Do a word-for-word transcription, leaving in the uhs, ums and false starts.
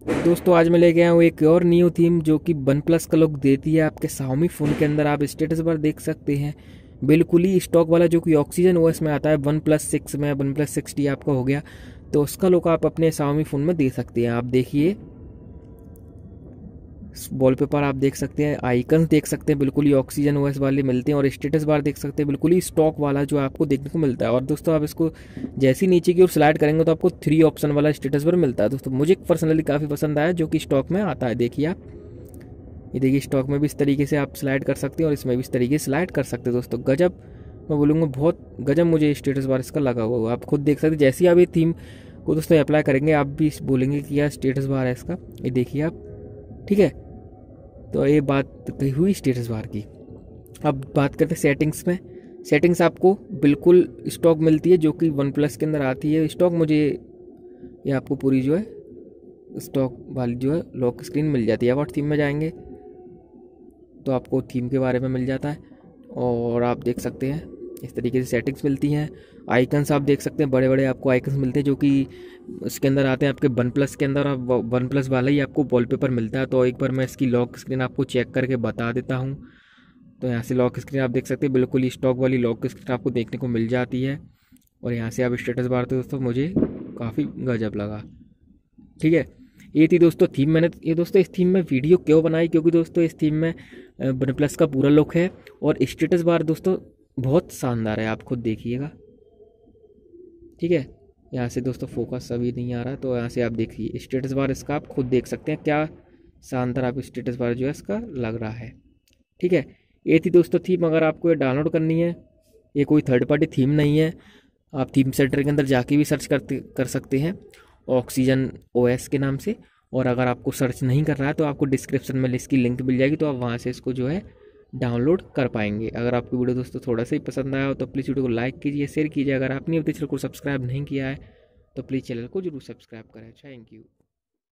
दोस्तों आज मैं लेके आया हूँ एक और न्यू थीम जो कि वन प्लस का लुक देती है आपके Xiaomi फ़ोन के अंदर। आप स्टेटस बार देख सकते हैं, बिल्कुल ही स्टॉक वाला जो कि ऑक्सीजन ओएस में आता है। वन प्लस सिक्स में वन प्लस सिक्स टी आपका हो गया, तो उसका लुक आप अपने Xiaomi फ़ोन में दे सकते हैं। आप देखिए वॉलपेपर आप देख सकते हैं, आइकन्स देख सकते हैं, बिल्कुल ही ऑक्सीजन ओएस वाले मिलते हैं। और स्टेटस बार देख सकते हैं, बिल्कुल ही स्टॉक वाला जो आपको देखने को मिलता है। और दोस्तों आप इसको जैसे ही नीचे की ओर स्लाइड करेंगे तो आपको थ्री ऑप्शन वाला स्टेटस बार मिलता है। दोस्तों मुझे पर्सनली काफ़ी पसंद आया जो कि स्टॉक में आता है। देखिए आप, ये देखिए स्टॉक में भी इस तरीके से आप स्लाइड कर सकते हैं और इसमें भी इस तरीके से स्लाइड कर सकते हैं। दोस्तों गजब, मैं बोलूँगा बहुत गजब मुझे स्टेटस बार इसका लगा हुआ। आप खुद देख सकते हैं, जैसे ही आप ये थीम को दोस्तों अप्लाई करेंगे आप भी बोलेंगे कि यार स्टेटस बार है इसका। ये देखिए आप, ठीक है। तो ये बात कही हुई स्टेटस बार की। अब बात करते हैं सेटिंग्स में। सेटिंग्स आपको बिल्कुल स्टॉक मिलती है जो कि वन प्लस के अंदर आती है स्टॉक। मुझे ये आपको पूरी जो है स्टॉक वाली जो है लॉक स्क्रीन मिल जाती है। अब थीम में जाएंगे तो आपको थीम के बारे में मिल जाता है और आप देख सकते हैं इस तरीके से सेटिंग्स मिलती हैं। आइकन्स आप देख सकते हैं, बड़े बड़े आपको आइकन्स मिलते हैं जो कि इसके अंदर आते हैं आपके वन प्लस के अंदर। अब वन प्लस वाला ही आपको वॉलपेपर मिलता है। तो एक बार मैं इसकी लॉक स्क्रीन आपको चेक करके बता देता हूँ। तो यहाँ से लॉक स्क्रीन आप देख सकते हैं, बिल्कुल ही स्टॉक वाली लॉक स्क्रीन आपको देखने को मिल जाती है। और यहाँ से आप स्टेटस बार तो दोस्तों मुझे काफ़ी गजब लगा, ठीक है। ये थी दोस्तों थीम। मैंने ये दोस्तों इस थीम में वीडियो क्यों बनाई, क्योंकि दोस्तों इस थीम में वन प्लस का पूरा लुक है और स्टेटस बार दोस्तों बहुत शानदार है। आप खुद देखिएगा, ठीक है। यहाँ से दोस्तों फोकस अभी नहीं आ रहा, तो यहाँ से आप देखिए स्टेटस बार इसका आप खुद देख सकते हैं क्या शानदार आप स्टेटस बार जो है इसका लग रहा है, ठीक है। ये थी दोस्तों थीम। अगर आपको ये डाउनलोड करनी है, ये कोई थर्ड पार्टी थीम नहीं है, आप थीम सेंटर के अंदर जाके भी सर्च करते कर सकते हैं ऑक्सीजन ओएस के नाम से। और अगर आपको सर्च नहीं कर रहा है तो आपको डिस्क्रिप्शन में इसकी लिंक मिल जाएगी, तो आप वहाँ से इसको जो है डाउनलोड कर पाएंगे। अगर आपको वीडियो दोस्तों थोड़ा सा ही पसंद आया हो तो प्लीज़ वीडियो को लाइक कीजिए, शेयर कीजिए। अगर आपने अभी तक चैनल को सब्सक्राइब नहीं किया है तो प्लीज़ चैनल को जरूर सब्सक्राइब करें। Thank you.